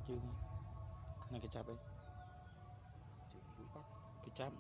chứ này cái chắp ấy cái chắp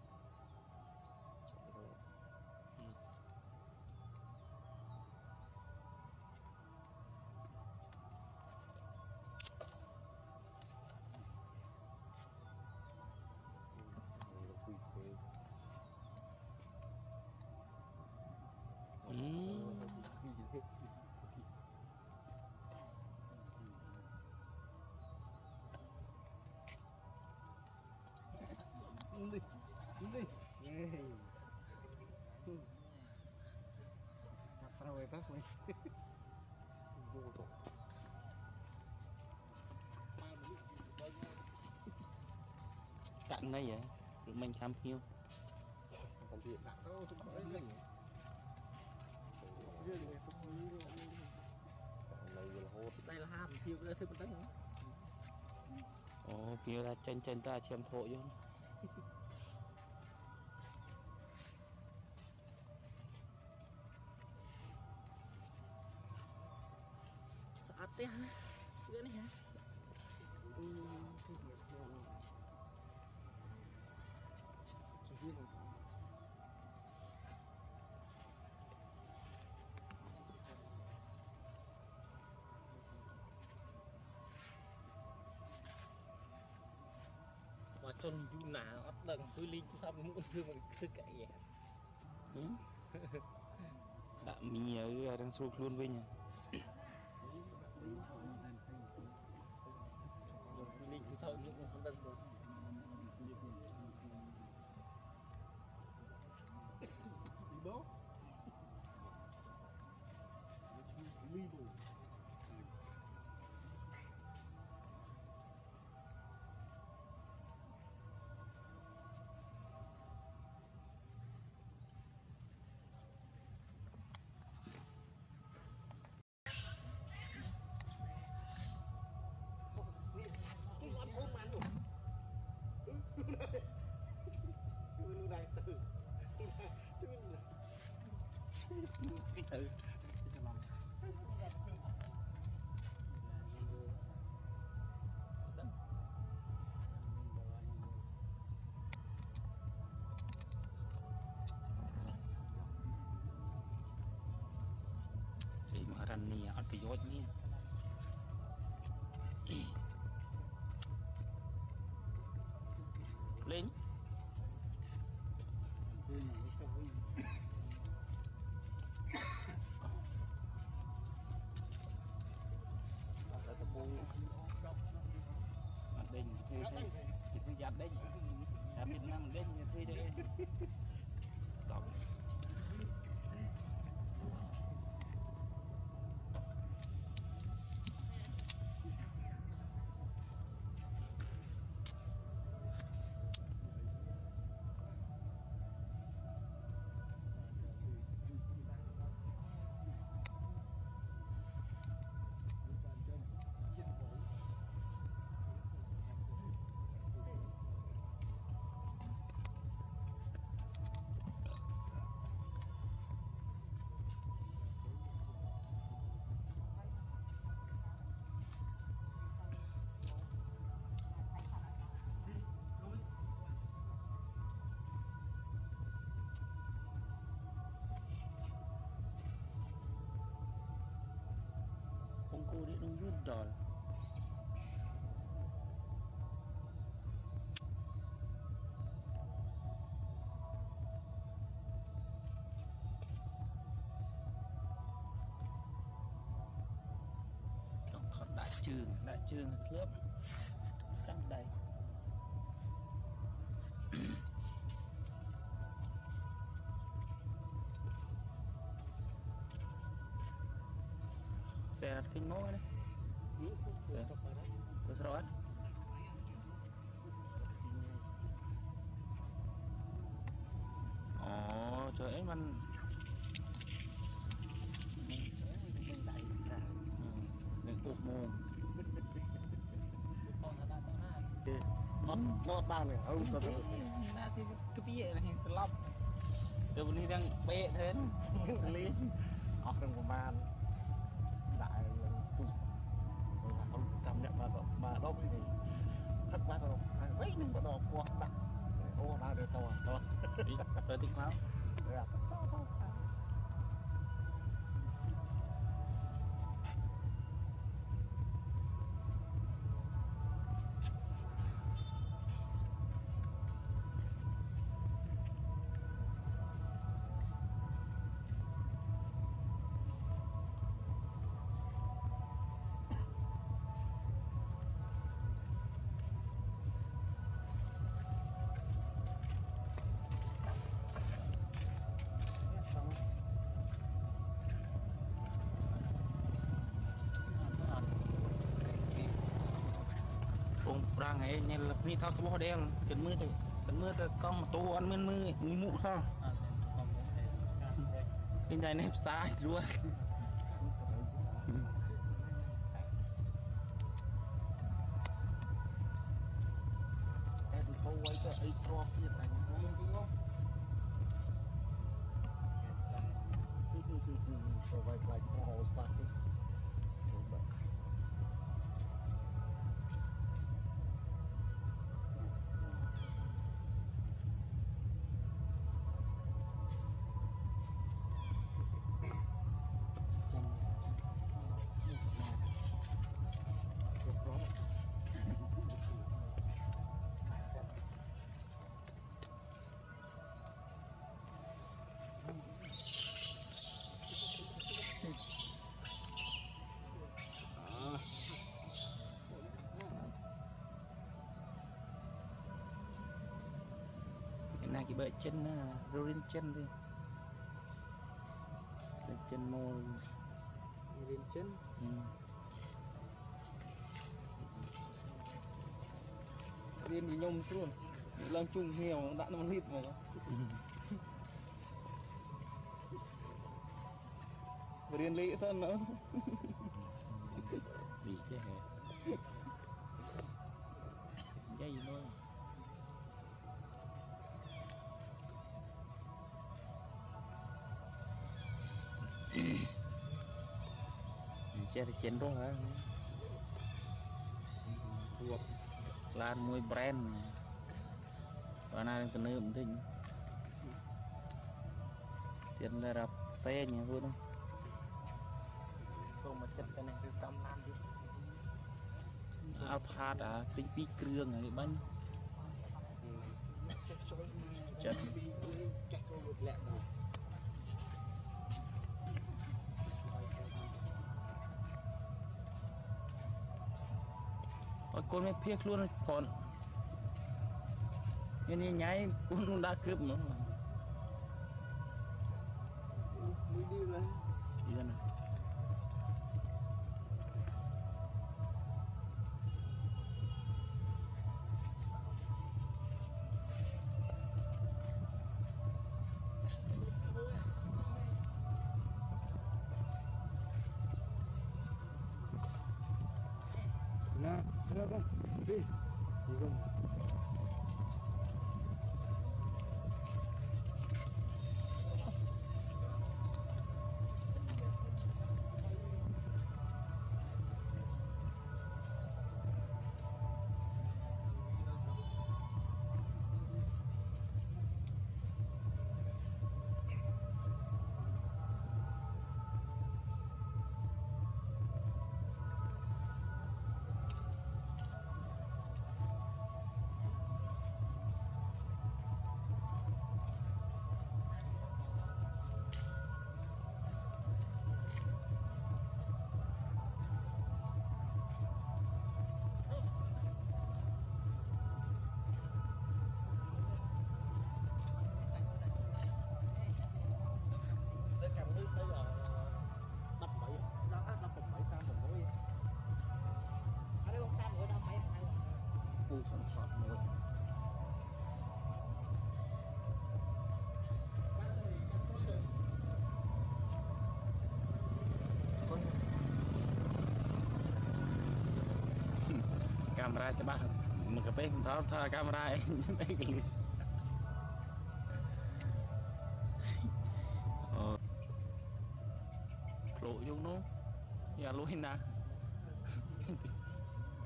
cạn đây vậy rồi mình tham khiêu còn chuyện nặng đâu không có gì đây là ham phiêu cái thứ mình nữa ồ phiêu là chân chân ta xem thổ vô saat ya cái này hả mà chôn du nà ấp đằng tôi linh tôi xong muốn thương mà cứ cậy vậy đã mì ở đang sôi luôn với nhỉ tôi linh tôi xong những con đằng rồi đi bố valueable thì mà răn nè ăn cái dốt nhé lên đinh thì giặt đấy ở Việt Nam đinh như thế đấy xong ông cô đi đông rút rồi đại trương cướp trong đây xe kinh mô đấy tôi rồi ồ trời ấy mình đừng cục mù nó ba này ông tôi na thì cái bia này lọc tôi đi đang bê thế liên học đừng có man đại tu ông tâm nhận mà đọc thì thắc mắc đâu mấy mình có đọc qua đặt ô nào để to tới tiếng pháo sao đâu ra ngày này là mi thao cái bó đen cần mưa ta con mà tô ăn mưa mụ sao bên này nếp sai luôn em không quay cho ấy cho kia thành không không so vậy lại có sạc này cái bệ chân rolling chân đi chân mô Riêng chân riêng gì nhông luôn làm chung nghèo đã nó lít mà riêng lý sân nữa bị chứ hả dây gì thôi chơi thì chân đó hả lan môi brand và nay cái nơi mình thích chân là đạp xe nhỉ luôn không còn mà chân cái này từ tâm lan chứ áo pha đã tính pi krương này bánh chân con mới phiếc luôn còn nên nháy cũng đã cướp nữa đi ra này nè đưa con đi đi con xong thoát nữa camera cho bác một cái bên tháo thao camera ấy lộ vô nó nhà lôi na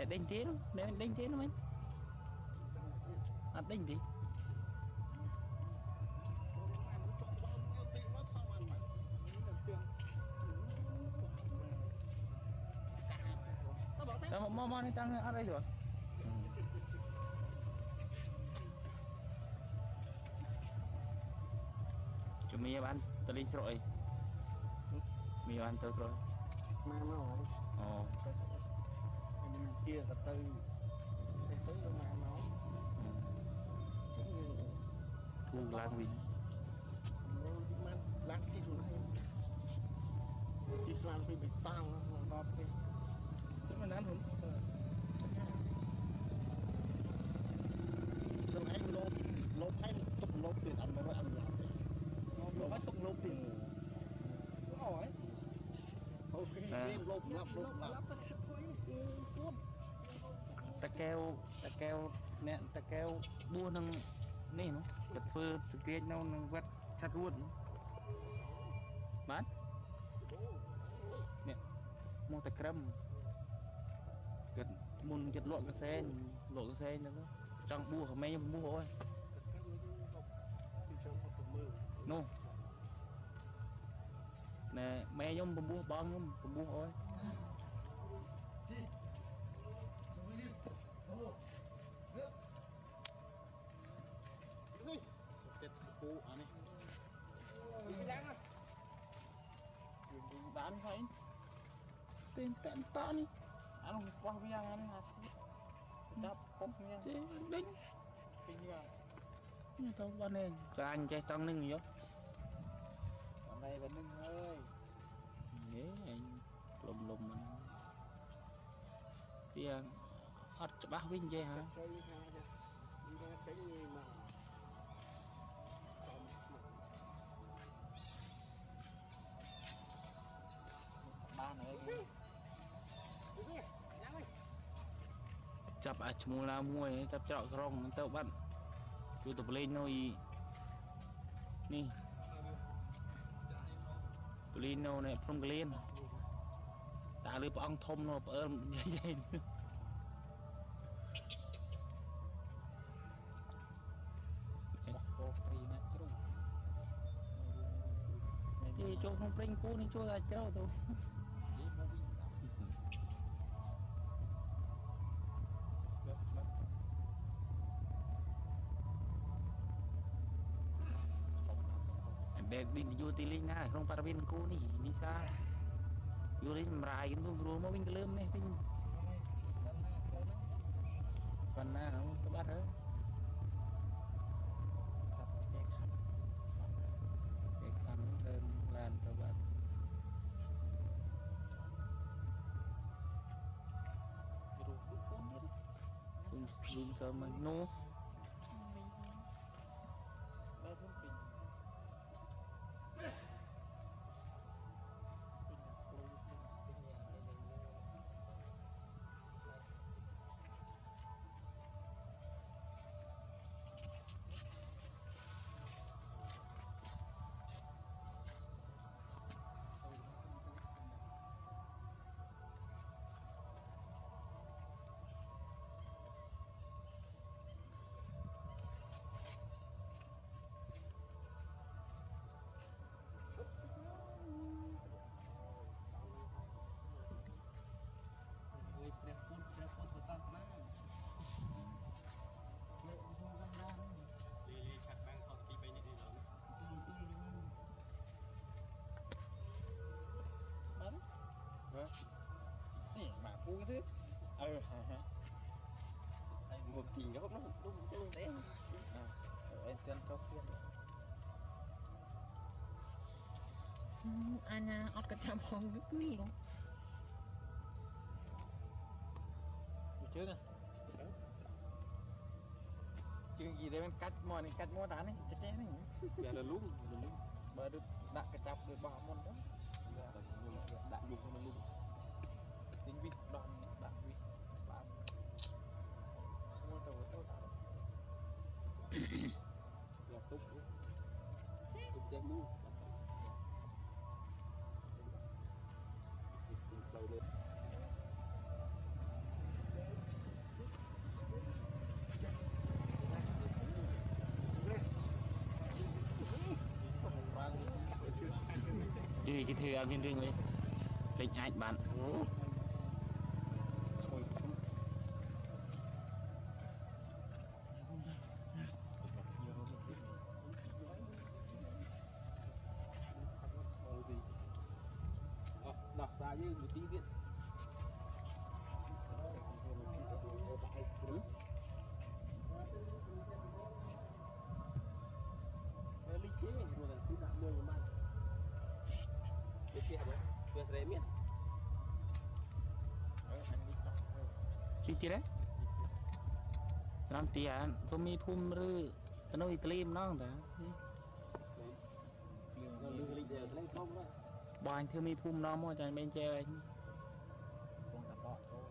để đánh tiếng để đánh tiếng mấy ăn đánh gì sao mà nó tăng ở đây rồi chúng mình bán tơ linh rồi mình bán tơ rồi mà máu ồ kia là từ tới mà máu thu lang vinh lang chi xuống hay chi sang phi bị tăng nó phi rất là nán hồn thường hay lốp hay tục lốp tiền ăn nó ăn nó phải tục lốp tiền nó hỏi ok game lốp lắp ta keo nè ta keo đua nâng nè nó chật phơ thực tế nó nâng vắt chặt luôn bán nè mua ta crâm chật muốn chật lộ cái xe nữa trong bua của mấy mua thôi no nè mấy giống bua bong bua thôi chết cũ anh ấy đạn phải tên tận to đi anh không qua bây giờ anh hả đáp không nha đánh kinh nha tao ban này cho anh chơi tăng nâng gì đó hôm nay vẫn nâng ơi thế anh lùm mình thì hết bác vinh chơi hả ba nữa chập chung là muối chập chọ rong tao bắt tôi tập lên thôi nè lên nó này không lên ta lưỡi bong thôm nó ơn vậy thì cho không pring cô đi cho ra cháu tôi đi vô tì linh na không para bên cô nè đi xa vô đi mài cái luôn rồi mới bên cái lơm này bên phần nào không có bắt hết cái khăn lên làm cho bạn dùng cho mình nô nè mà cô cái thứ một chỉ nó đúng đấy em chân cho phiên anh à ọt cái chăm không biết quý luôn trước à chương gì đây em cắt mồi đá này chắc chắn này giờ là lú bờ được đặt cái chập được bỏ môn đó đặt dùng cho nó luôn tính vịt đòn đặt vịt spam mua tàu tàu tàu là tốt chơi lú đầu lên vì cái thứ viên riêng ấy lịch anh bạn đọc ra như một tí điện lý chế rồi là cứ nặng mười mà lý chế hả bố về miền chi chi đấy làm tiền tôi mi thum rư tôi nói Italy nó không bao anh thêm mi thum nó mua cho anh bên chơi anh con tập bọ thôi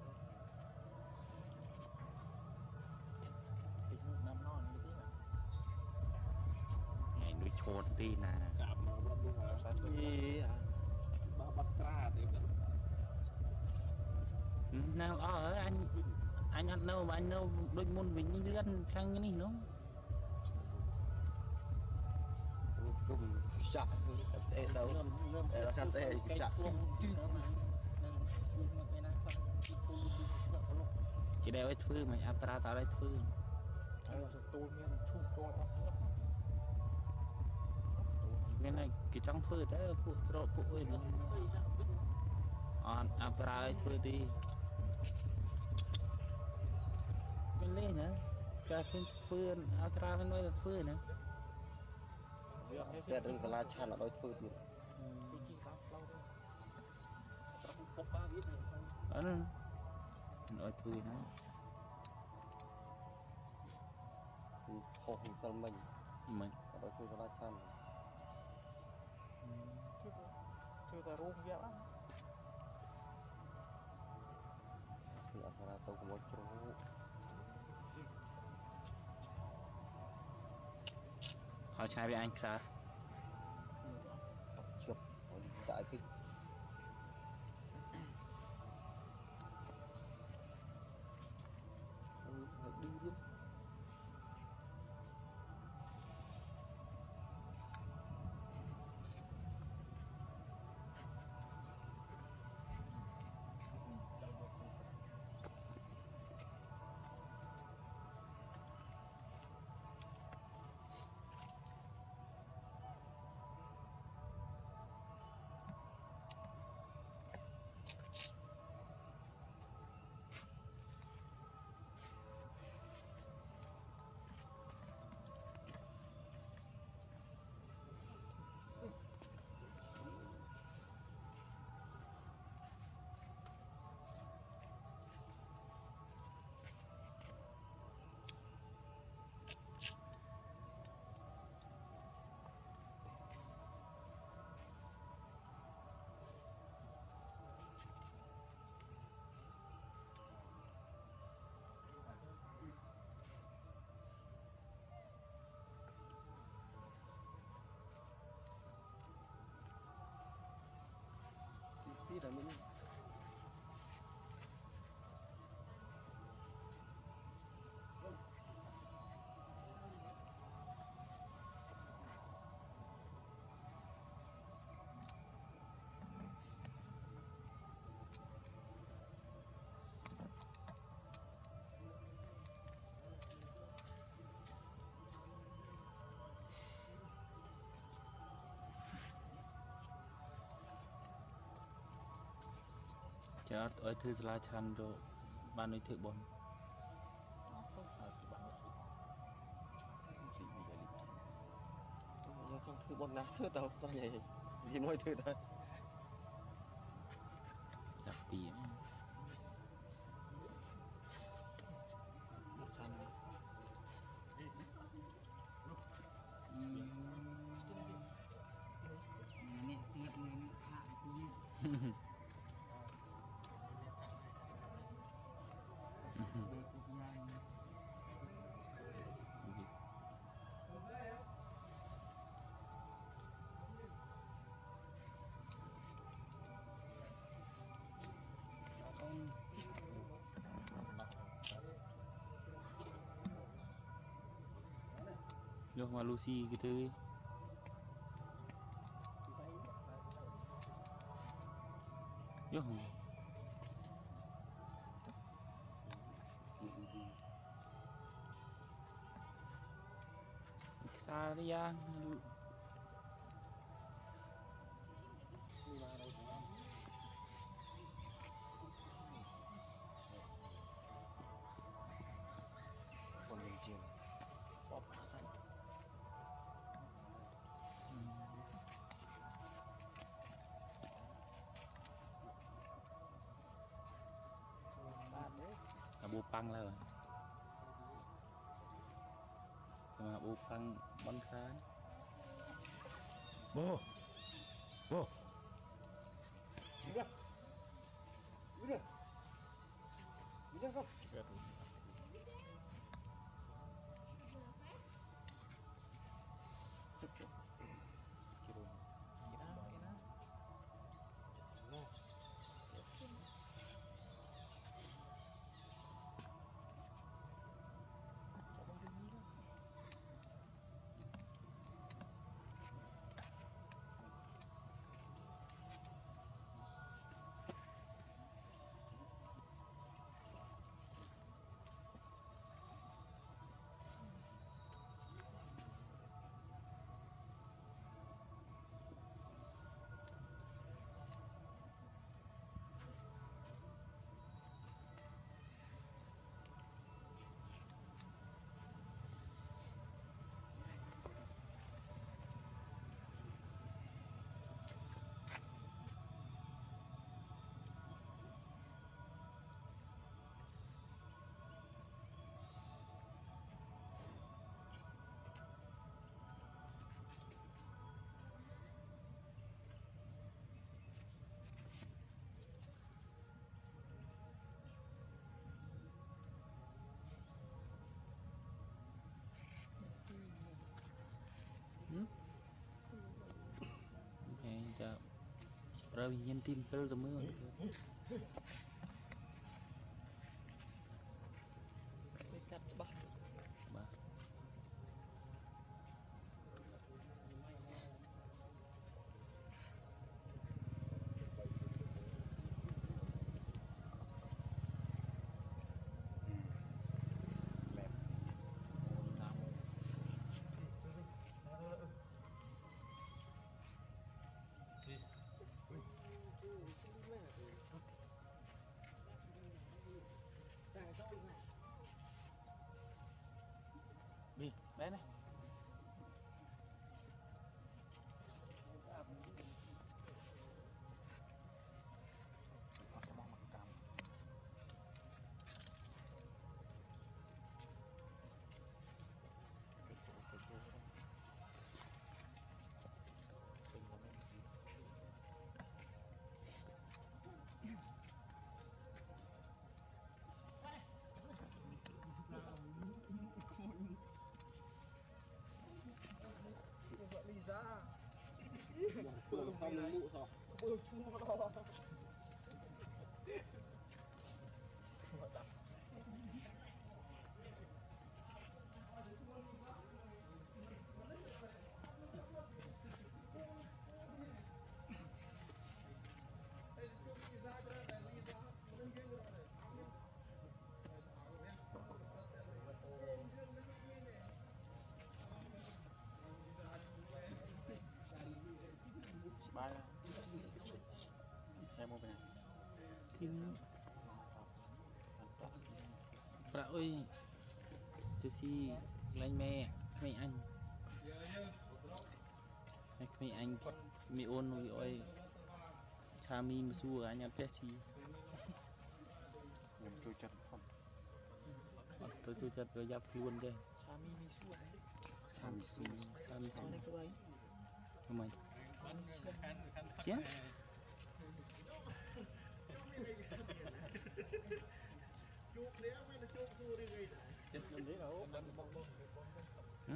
năm non như thế nào ngày nuôi chốt đi nè cảm nó vẫn đúng là sát gì à ba bắt ra thì nào ở anh ăn đâu mà anh đâu đôi môn mình như ăn sang cái này nó dùng chặt xe đâu để nó chặt xe chặt chỉ đeo ấy thưa mà áp ra tạo đấy thưa tôi miền chung to cái này cái trong thưa tới phụ trộn phụ ấy nữa áp ra ấy thưa đi bên lên nữa cho phun phun áp ra bên nói là phun nữa xe đừng là chăn ở đôi phơi thì ở nói phun nữa hộp sân mình ở đôi phơi là chăn chưa ta rung vậy thì ở ra tôi có một chỗ họ trai với anh sao chụp tại cái đi đi tí là mình cho ở thư là chăn rồi ban nuôi thử bồn trong thư bọn nào thư tàu con nhảy gì mỗi thư thôi đặc biệt vô mà Lucy cái thứ Yo, xa đi à. Còn mình chiều bóp hạ thành Bố băng là rồi. Mà bố băng bắn khán. Bố. Bố. Chào. Rồi nhân tin cơ rồi mới cắt bắp bà. Đi, bé này. ba em mua bên này Xin bà ơi. Tôi xin lên mẹ anh. Mẹ anh mẹ ôn rồi ơi. Cha mi mà xua anh em chết chi. mình chui chân không Tôi chặt rồi dập luôn đây. Sami mi suốt đấy tham su Cha mi con này cái đấy không mày. Chết. Hả?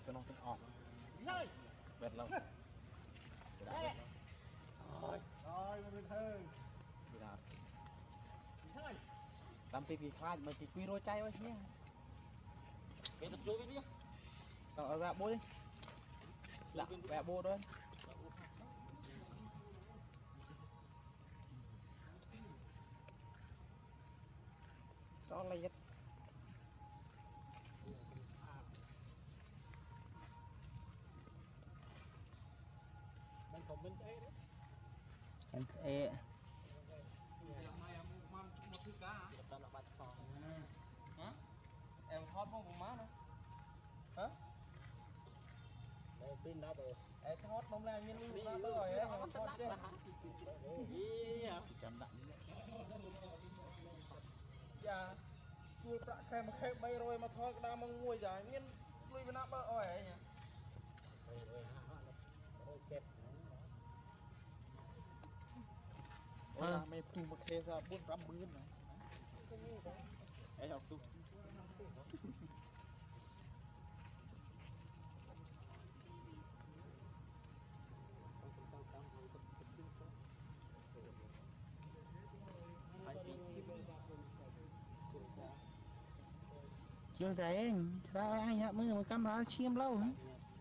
cho nó tinh ọt Rồi. bẹt lâu Rồi mình thơ. Thôi. làm tí khai mà tí quy rôi chay ơi nhé Cái tập vô cái đi. ở vẽ bố đi lạ vẽ bố thôi sao lại hết Mình còn bên đây đấy. em sẽ Tao là bạn sò. Hả? Em thoát mong của má nữa. Hả? Đây pin đã rồi. Em thoát mong là nhân lưu ra rồi ấy, em thoát chứ. chấm đặng Dạ. Chui bạ khai mà khai bay rồi mà thoát đa mong nguôi giả nhân lui bên nắp ơi ấy nhỉ. ôi là mày tu mà khê ra 400 bươn này Em học tu. chưa thấy sao anh hạ mới một camera chiêm lâu ấy.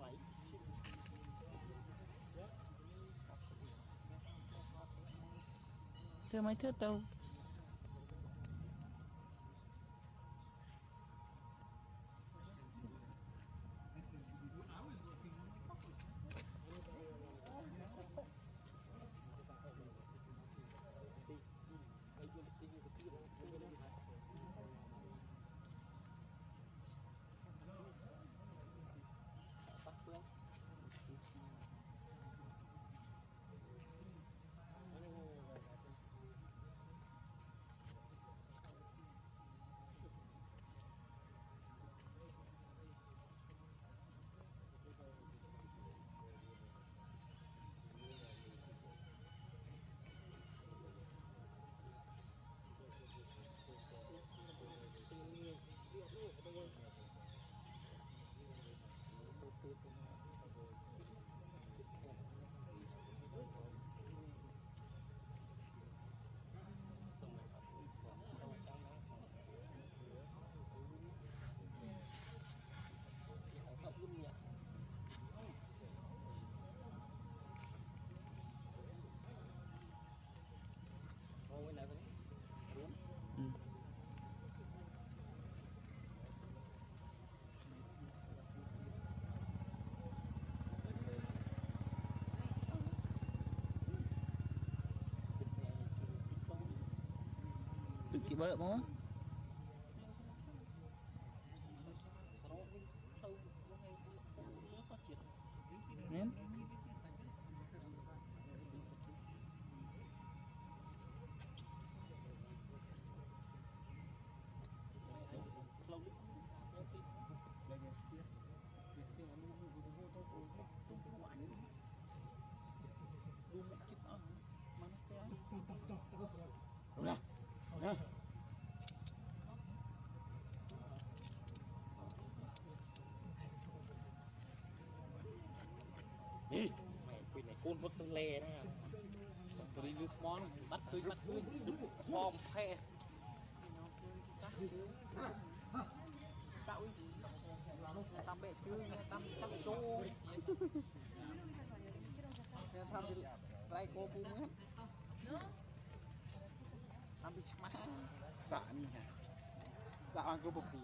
Chưa mấy thước đâu được cái bợ không nên Đi. Mày quỷ này côn vứt tương lê nè. Tôi đi nước món bắt tươi đứt bom phe. tao tăm bệ chứ tăm tăm xô tăm thì tay cô bung hết tăm bị má dạ đi hả dạ ăn cô bục gì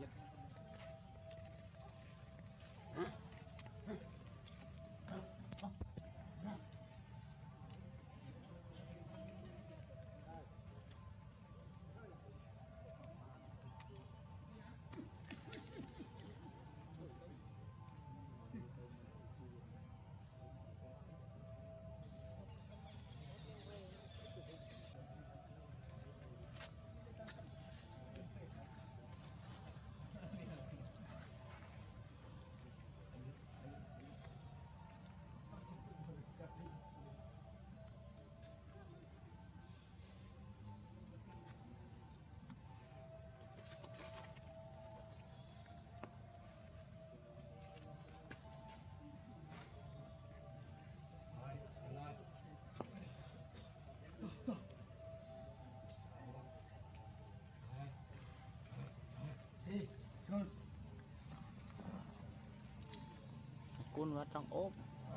muôn và trong ốp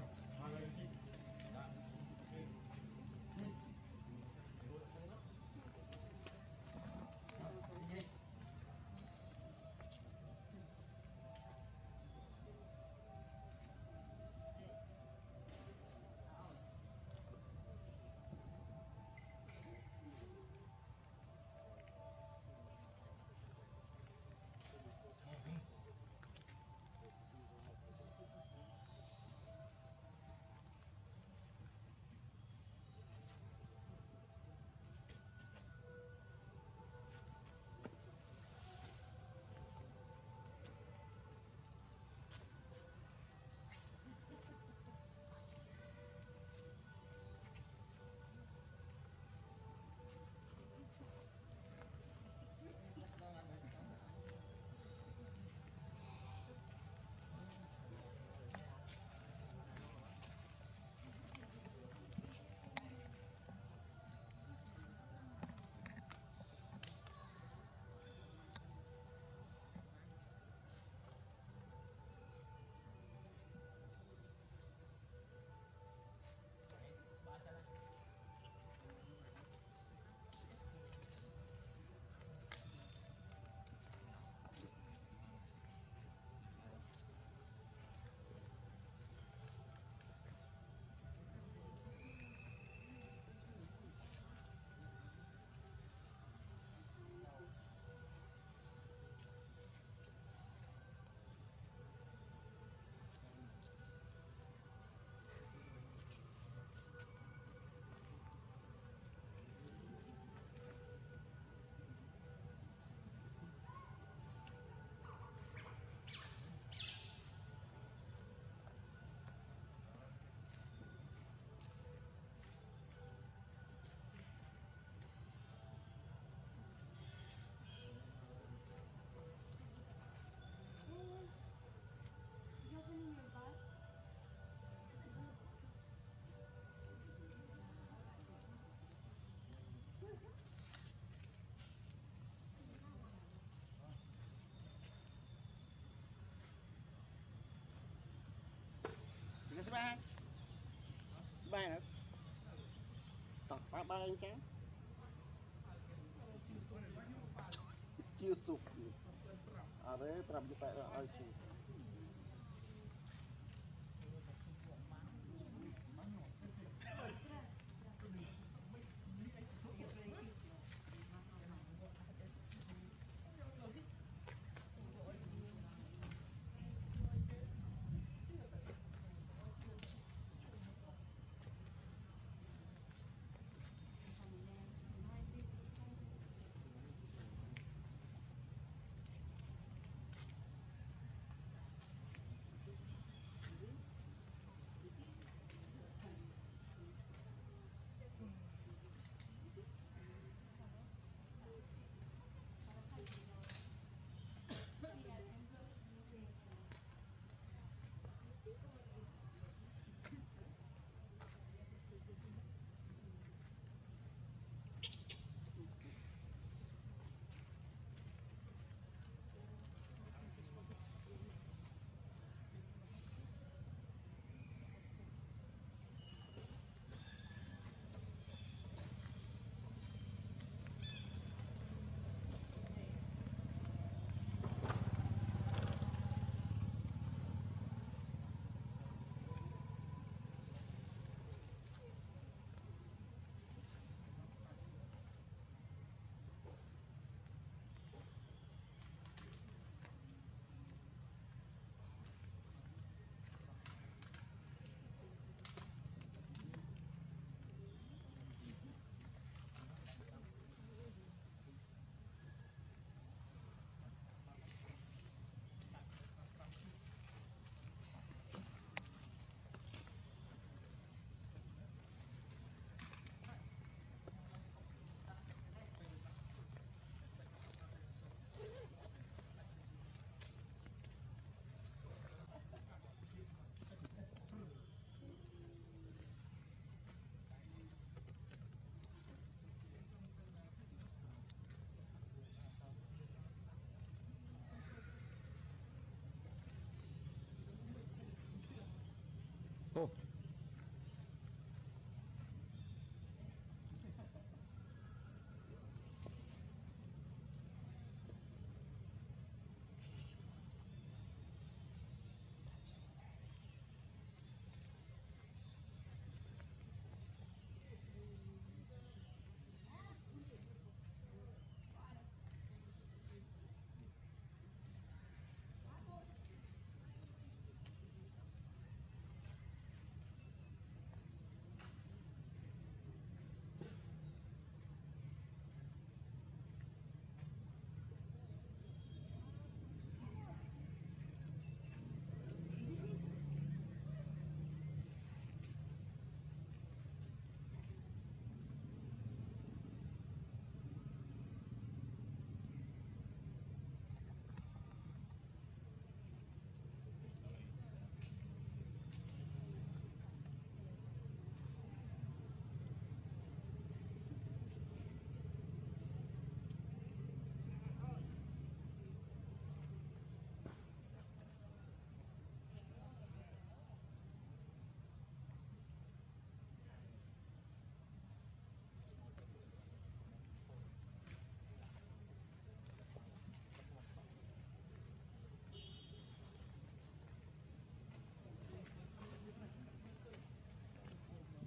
cái ba ba nữa tọt ba anh trắng chưa sụp ở đấy làm như vậy là ai chịu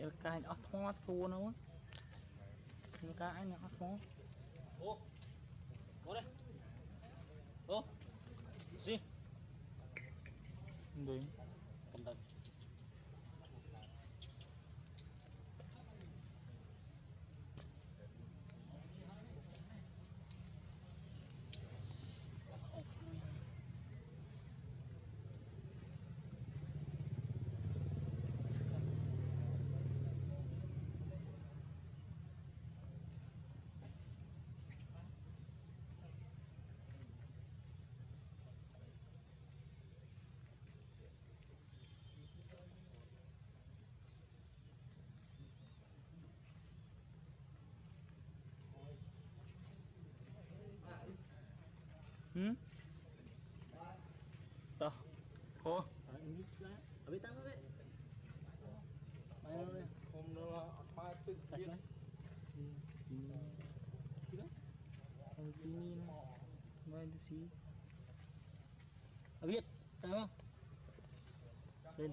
giờ cái ở thoa xua nó cái anh ở thoa ô ô đây ô gì đi cầm tay đó ô ở bên tao đấy bay rồi hôm đó mai tự nhiên sini main di sini biết tao không lên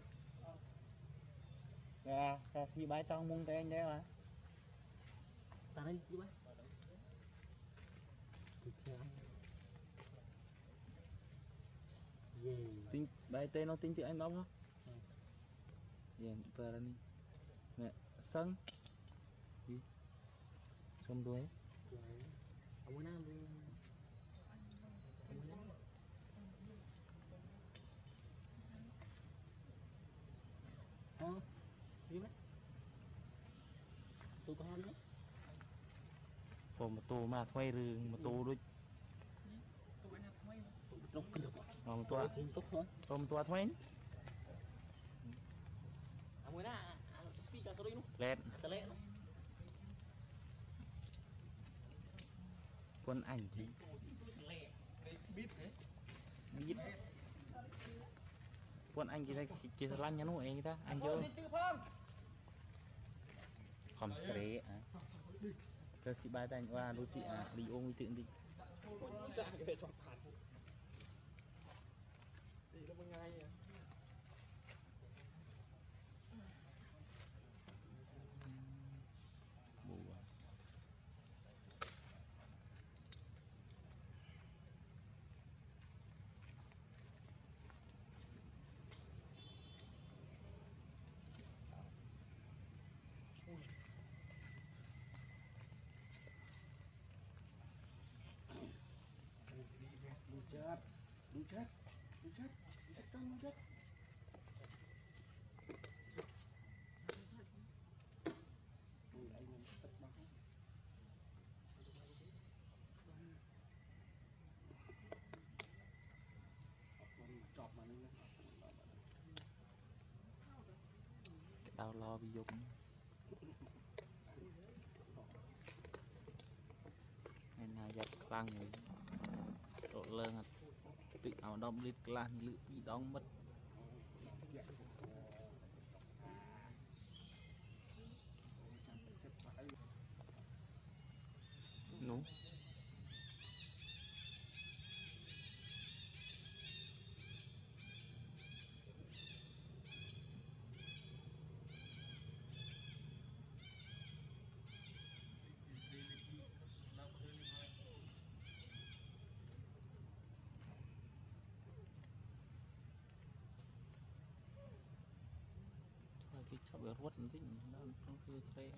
ya si bay tao mung tay anh đấy mà tao đây đi bay tính bài tên nó tính từ anh bóng không yeah tờ ra đi nè sân đi xong đuôi ông muốn ăn đi đi bay tôi có ăn đấy còn một tô mà thuê rừng một tô đôi lúc được mà một tô tốt thôi còn một tô thuê ông muốn ăn phi cả số đi luôn lẹt tao lẹ quân ảnh thì biết thế biết quân anh kia lăn nhá nó anh ta anh chơi không sấy à cơ sĩ ba tay qua đôi sĩ à đi ôm tự đi ta cái chọn phản thì nó mới ngay à đúng chết trong chết tao lo bị dụng nên là giật lăng rồi độ lơ tự ảo động đi lan lự bị đóng mất nú cái chợ bể ruột nó tính nó trong kia tre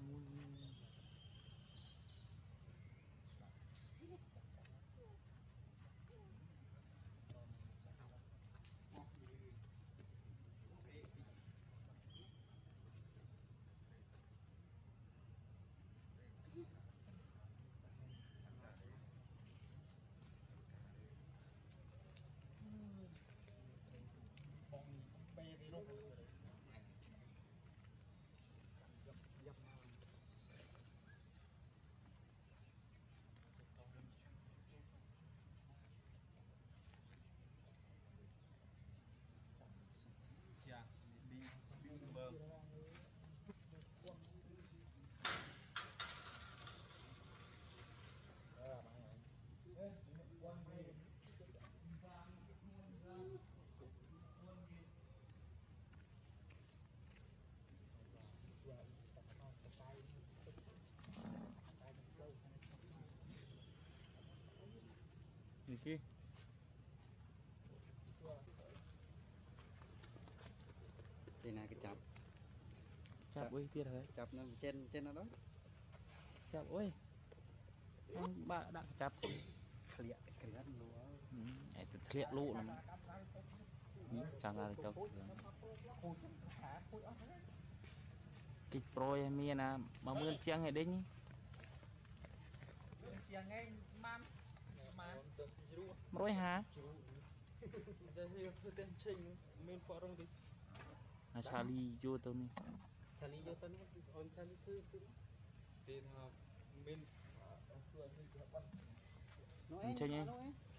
kia thì này cái chạp ơi tiệt hả chập nó trên nó đó chạp ơi anh bạn đã chạp khliệt luôn ấy từ thiệt lụ lắm chẳng là cho kịch rồi mi na mà mưa chăng hay đấy Tiếng nghe man rồi hả à Charlie vô tôi nè Charlie vô tên on Charlie thứ tiền mình mình chơi nhé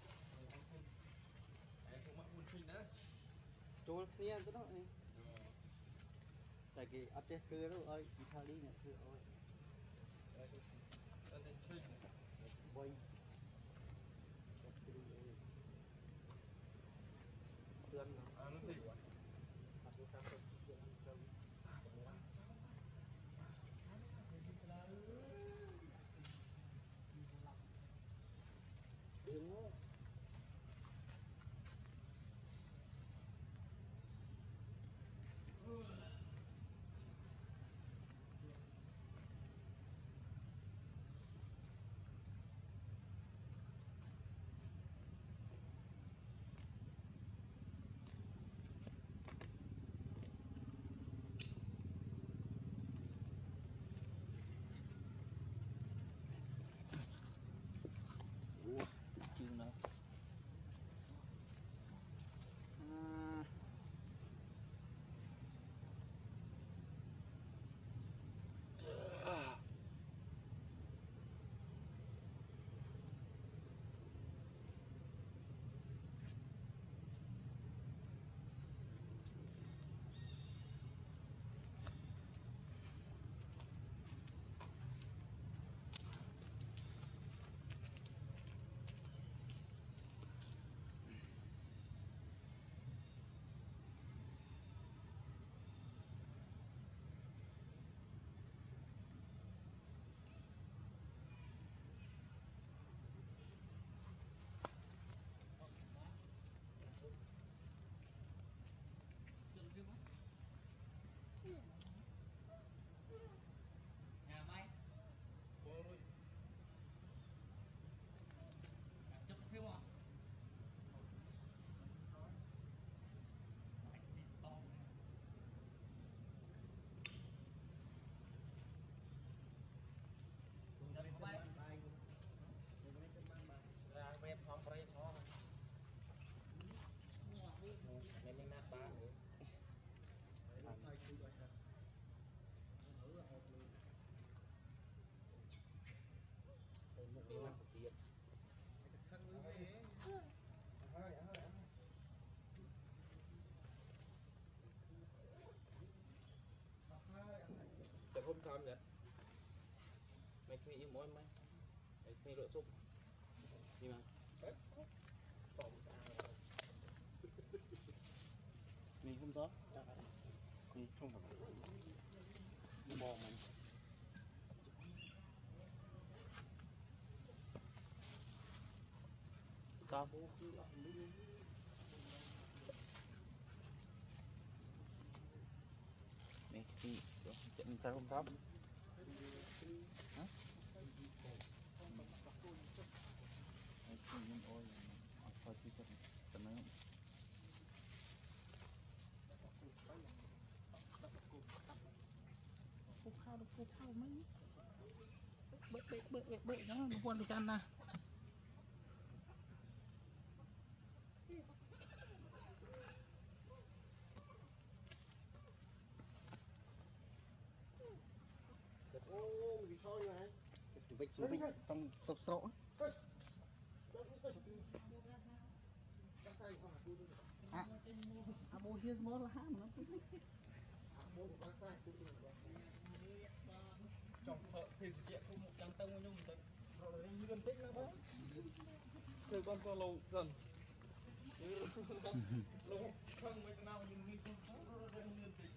trôi kia tới đó này tại cái ấp trên cưa đó ơi Charlie này cưa ơi boy chừng nào Chợ hôm sau vậy mày nghĩ mỗi mấy mày lựa sụp nhưng mà mình không rõ mình không phải bò mình to này thì trận ta không top phô thao mấy bự đó nó quan được ăn nè vịt trong tộc sọ bố hiên món là ham nó trong thợ thì chuyện không một trăm tông nhung rồi đi gần tích nữa bố thời con có lâu dần lâu không mấy cái nào nhưng đi không có rồi gần tích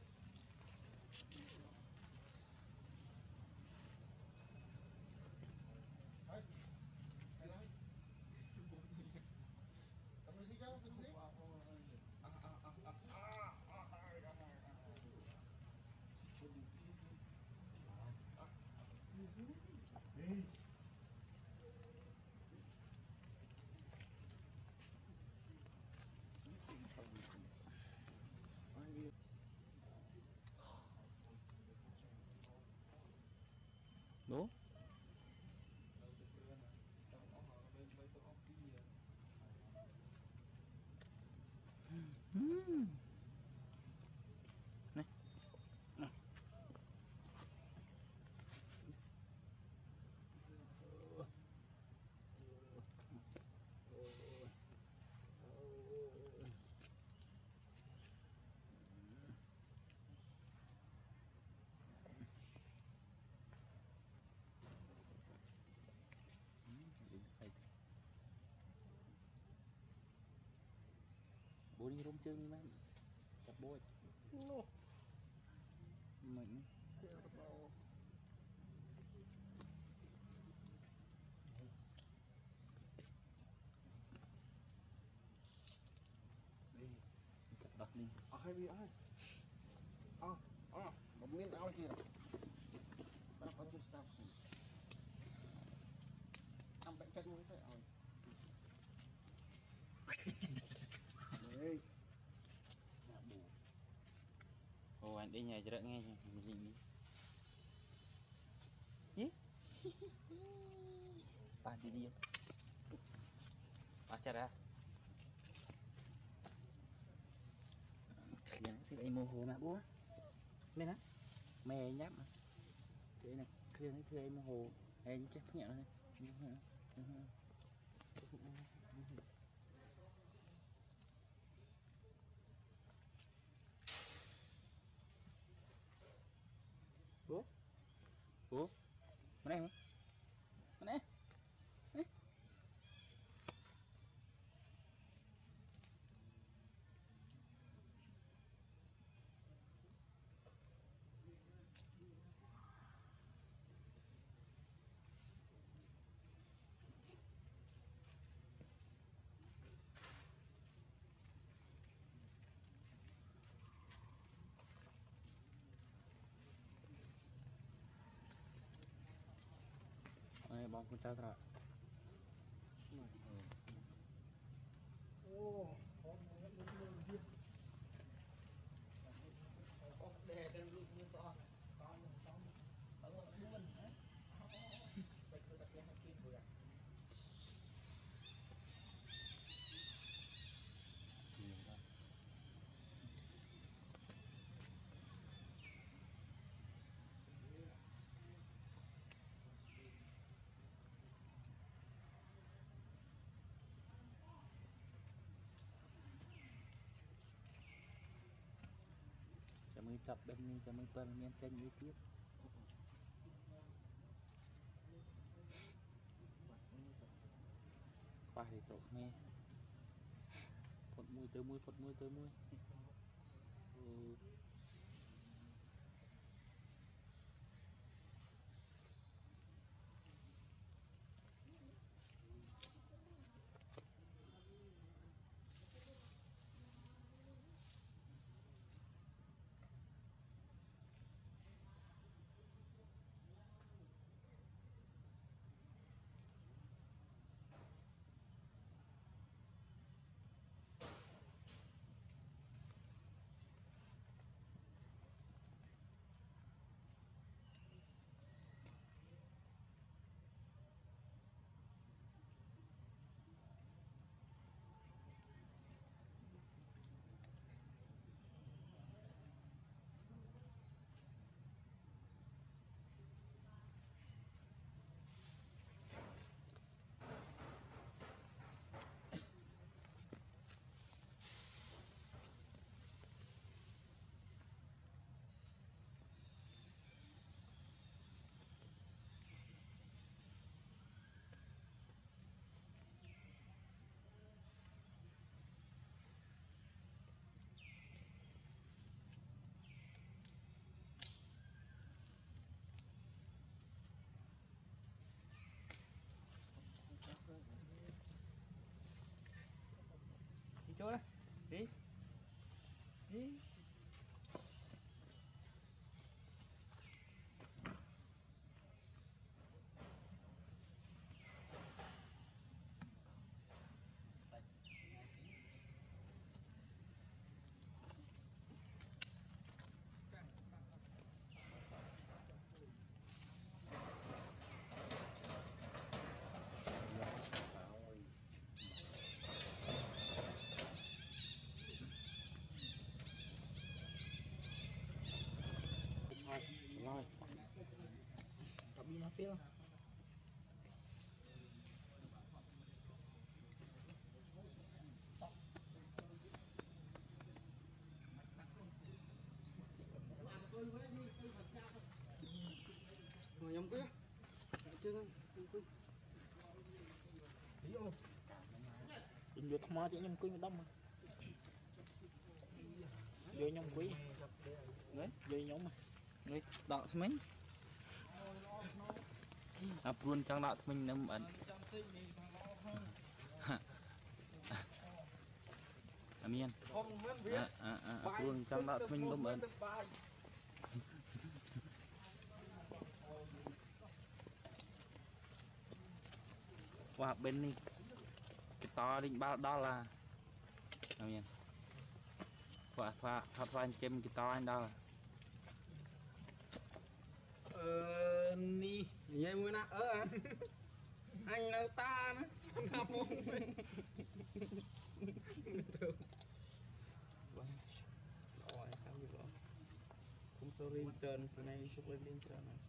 bố đi rôm chương đi mà chặt bôi mình chặt bạc đi hay bị ai một miếng áo kia nó có chút sao ăn bánh canh mới phải ơi ồ anh đi nhà cho đỡ nghe mình gì bạn đi đi chặt ra thì anh mồ hồ mà bố mẹ á mẹ nhắm thế này kia này thì anh mồ hồ anh chắc nhẹ thôi bố mana em mana này bom con trai thật để cái lúc như to con ở buôn đấy bây giờ ta kia hay kia rồi จะมือจับbênนี้จะมือเปิลเมียนเต้นยี่tiếp qua thì trộn nghe phật mùi tới mùi phật mùi tới mùi đi chỗ đây đi đi rồi cabin nó phiêu ngồi nhầm kia chưa in vô thăm chứ nhưng quên đông mà vô nhông quý đấy vô nhông mà đấy đọ mình luôn trong đọ mình nằm ẩn miên luôn trong đọ mình nằm ẩn và bên này cái to định bao đó là miên và anh chém cái to anh đó ni vậy mới nè anh đâu ta nữa không rồi không được rồi không sorry turn cái này super lên turn này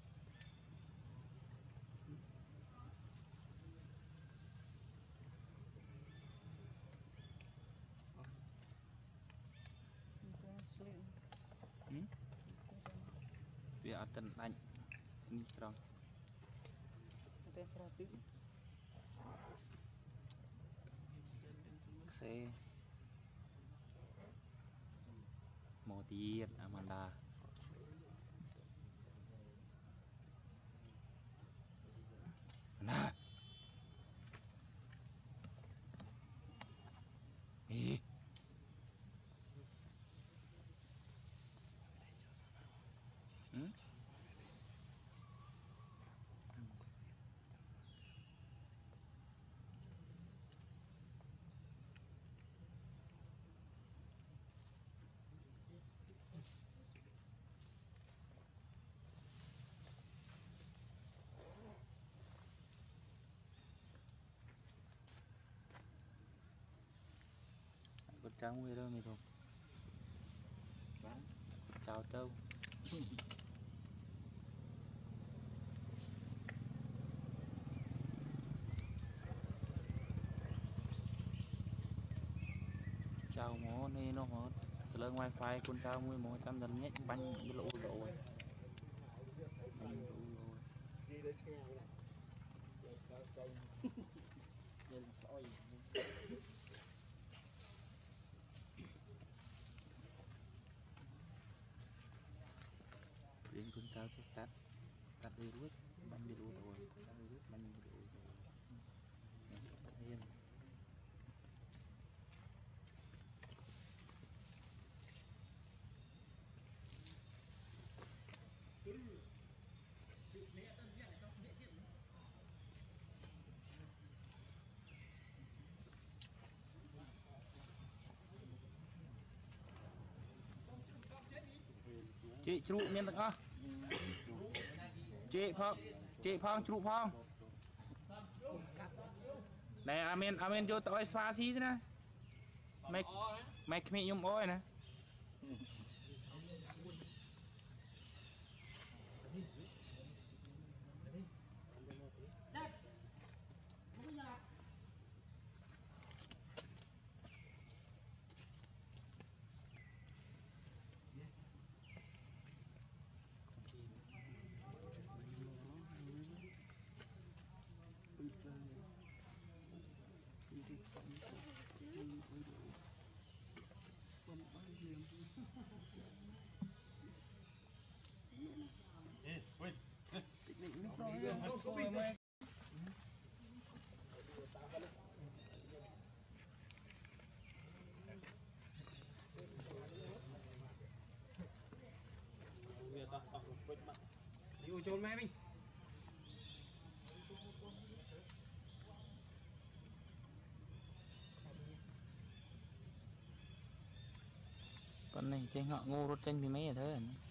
vì ở trên anh đi trong tên sao tự xe một tiết Amanda nè ý con trắng người đâu mày không chào trâu chào mỏ này nó hết từ lên wifi con trao mua một trăm lần nhét bánh cái lỗ rồi đến con trao cho cắt đi rút bánh đi rút rồi cắt đi rút bánh đi rút rồi chị trụ miền tận chị phong trụ phong này amen vô tới xa xí thế này mày mày nhung ôi nè đi ô chôn mẹ mình con này trên họ ngô rốt tranh thì mấy thế